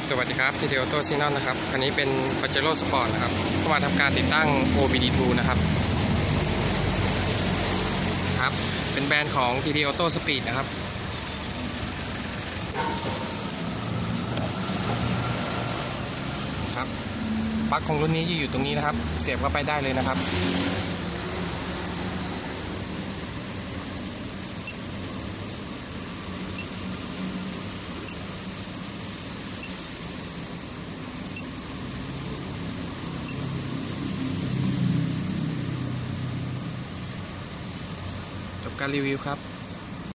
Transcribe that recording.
สวัสดีครับทีเดียวโตซีนอนนะครับอันนี้เป็น Pajero Sport นะครับเข้ามาทำการติดตั้ง OBD2 นะครับเป็นแบรนด์ของ TD Auto Speed นะครับปลั๊กของรุ่นนี้จะอยู่ตรงนี้นะครับเสียบเข้าไปได้เลยนะครับจบการรีวิวครับ